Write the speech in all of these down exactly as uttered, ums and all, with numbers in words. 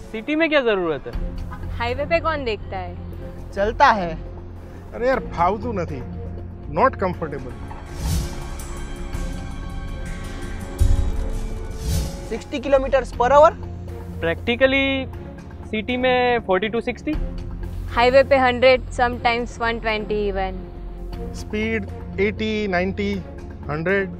City में क्या जरूरत है? हाईवे पे कौन देखता है? चलता है। अरे यार फावतू नहीं, not comfortable. Sixty kilometres per hour. Practically city में फोर्टी टू सिक्सटी। हाईवे पे hundred, sometimes one twenty even. Speed eighty, ninety, hundred.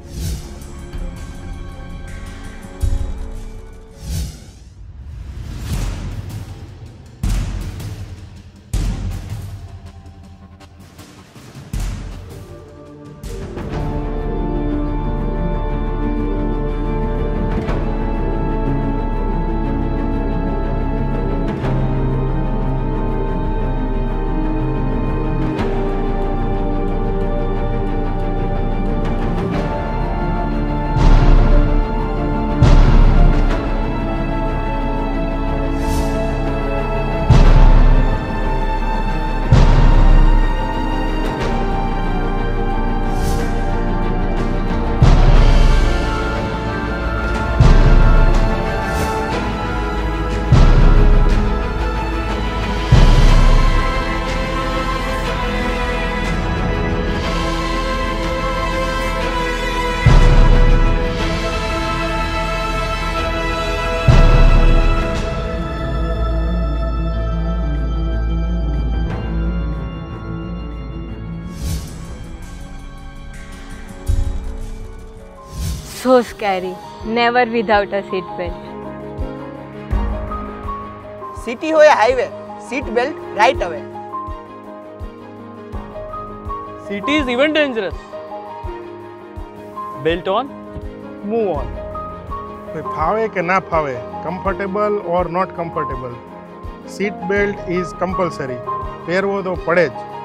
So scary. Never without a seat belt. City हो या highway, seat belt right away. City is even dangerous. Belt on, move on. भाई फावे के ना फावे, comfortable और not comfortable, seat belt is compulsory. પહેરવો તો પડે જ।